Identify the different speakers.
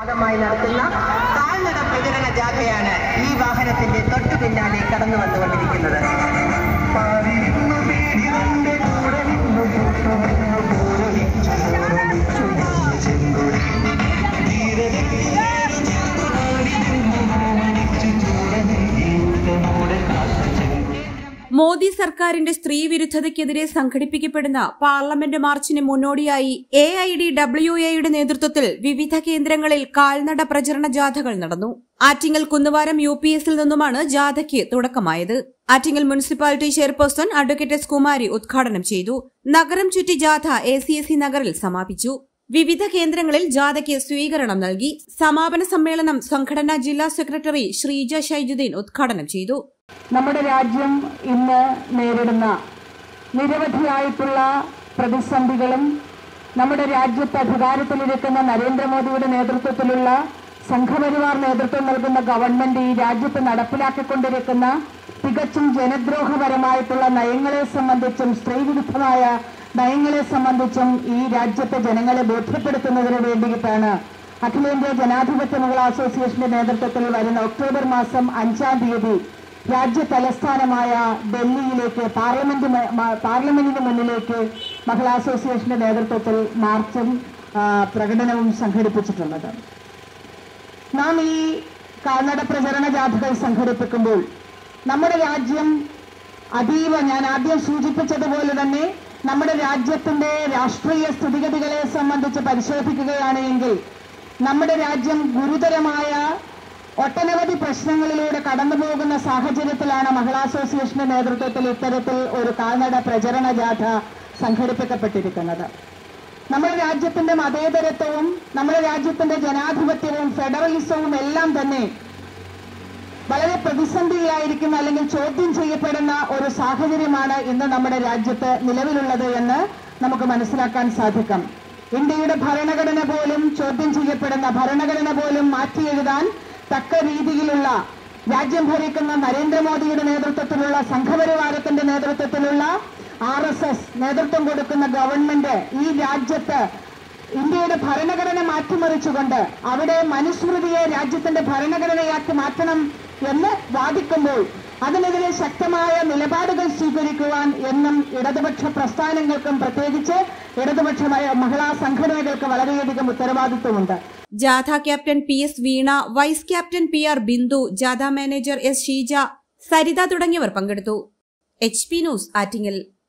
Speaker 1: ഭാഗമായി നടത്തുന്ന കാൽനട പ്രചരണ ജാഥയാണ് ഈ വാഹനത്തിന്റെ തൊട്ടു പിന്നാലെ കടന്നു വന്നുകൊണ്ടിരിക്കുന്നത്.
Speaker 2: മോദി സർക്കാരിന്റെ സ്ത്രീവിരുദ്ധതയ്ക്കെതിരെ സംഘടിപ്പിക്കപ്പെടുന്ന പാർലമെന്റ് മാർച്ചിന് മുന്നോടിയായി AIDWAയുടെ നേതൃത്വത്തിൽ വിവിധ കേന്ദ്രങ്ങളിൽ കാൽനട പ്രചരണ ജാഥകൾ നടന്നു. ആറ്റിങ്ങൽ കുന്നുവാരം UPSൽ നിന്നുമാണ് ജാഥയ്ക്ക് തുടക്കമായത്. Attingal municipality chairperson advocate S Kumari ഉദ്ഘാടനം ചെയ്തു. നഗരം ചുറ്റി ജാഥ ACSC നഗറിൽ സമാപിച്ചു. വിവിധ കേന്ദ്രങ്ങളിൽ ജാഥയ്ക്ക് സ്വീകരണം നൽകി. സമാപന സമ്മേളനം സംഘടനാ ജില്ലാ സെക്രട്ടറി ശ്രീജ ഷൈജുദ്ദീൻ ഉദ്ഘാടനം ചെയ്തു.
Speaker 3: നമ്മുടെ രാജ്യം ഇന്ന് നേരിടുന്ന നിരവധിയായിട്ടുള്ള പ്രതിസന്ധികളും നമ്മുടെ രാജ്യത്ത് അധികാരത്തിലിരിക്കുന്ന നരേന്ദ്രമോദിയുടെ നേതൃത്വത്തിലുള്ള സംഘപരിവാർ നേതൃത്വം നൽകുന്ന ഗവൺമെന്റ് ഈ രാജ്യത്ത് നടപ്പിലാക്കിക്കൊണ്ടിരിക്കുന്ന തികച്ചും ജനദ്രോഹപരമായിട്ടുള്ള നയങ്ങളെ സംബന്ധിച്ചും സ്ത്രീവിരുദ്ധമായ നയങ്ങളെ സംബന്ധിച്ചും ഈ രാജ്യത്തെ ജനങ്ങളെ ബോധ്യപ്പെടുത്തുന്നതിന് വേണ്ടിയിട്ടാണ് അഖിലേന്ത്യാ ജനാധിപത്യ മഹിളാ അസോസിയേഷന്റെ നേതൃത്വത്തിൽ വരുന്ന ഒക്ടോബർ മാസം 5-ാം തീയതി രാജ്യ തലസ്ഥാനമായ ഡൽഹിയിലേക്ക് പാർലമെന്റിന് മുന്നിലേക്ക് മഹിളാ അസോസിയേഷന്റെ നേതൃത്വത്തിൽ മാർച്ചും പ്രകടനവും സംഘടിപ്പിച്ചിട്ടുള്ളത്. നാം ഈ കാൽനട പ്രചരണ ജാഥകൾ സംഘടിപ്പിക്കുമ്പോൾ നമ്മുടെ രാജ്യം ഞാൻ ആദ്യം സൂചിപ്പിച്ചതുപോലെ തന്നെ നമ്മുടെ രാജ്യത്തിന്റെ രാഷ്ട്രീയ സ്ഥിതിഗതികളെ സംബന്ധിച്ച് പരിശോധിക്കുകയാണ് എങ്കിൽ നമ്മുടെ രാജ്യം ഗുരുതരമായ ഒട്ടനവധി പ്രശ്നങ്ങളിലൂടെ കടന്നുപോകുന്ന സാഹചര്യത്തിലാണ് മഹിളാ അസോസിയേഷന്റെ നേതൃത്വത്തിൽ ഇത്തരത്തിൽ ഒരു കാൽനട പ്രചരണ ജാഥ സംഘടിപ്പിക്കപ്പെട്ടിരിക്കുന്നത്. നമ്മുടെ രാജ്യത്തിന്റെ മതേതരത്വവും നമ്മുടെ രാജ്യത്തിന്റെ ജനാധിപത്യവും ഫെഡറലിസവും എല്ലാം തന്നെ വളരെ പ്രതിസന്ധിയിലായിരിക്കുന്ന അല്ലെങ്കിൽ ചോദ്യം ചെയ്യപ്പെടുന്ന ഒരു സാഹചര്യമാണ് ഇന്ന് നമ്മുടെ രാജ്യത്ത് നിലവിലുള്ളത് എന്ന് നമുക്ക് മനസ്സിലാക്കാൻ സാധിക്കും. ഇന്ത്യയുടെ ഭരണഘടന പോലും ചോദ്യം ചെയ്യപ്പെടുന്ന, ഭരണഘടന പോലും മാറ്റിയെഴുതാൻ തക്ക രീതിയിലുള്ള രാജ്യം ഭരിക്കുന്ന നരേന്ദ്രമോദിയുടെ നേതൃത്വത്തിലുള്ള സംഘപരിവാരത്തിന്റെ നേതൃത്വത്തിലുള്ള RSS നേതൃത്വം കൊടുക്കുന്ന ഗവൺമെന്റ് ഈ രാജ്യത്ത് ഇന്ത്യയുടെ ഭരണഘടന മാറ്റിമറിച്ചുകൊണ്ട് അവിടെ മനുസ്മൃതിയെ രാജ്യത്തിന്റെ ഭരണഘടനയാക്കി മാറ്റണം എന്ന് വാദിക്കുമ്പോൾ അതിനെതിരെ ശക്തമായ നിലപാടുകൾ സ്വീകരിക്കുവാൻ എന്നും ഇടതുപക്ഷ പ്രസ്ഥാനങ്ങൾക്കും പ്രത്യേകിച്ച് ഇടതുപക്ഷ മഹിളാ സംഘടനകൾക്ക് വളരെയധികം ഉത്തരവാദിത്വമുണ്ട്.
Speaker 2: ജാഥ captain PS Veena, vice captain PR Bindu, ജാഥ മാനേജർ S ഷീജ, സരിത തുടങ്ങിയവർ പങ്കെടുത്തു. HP news Attingal.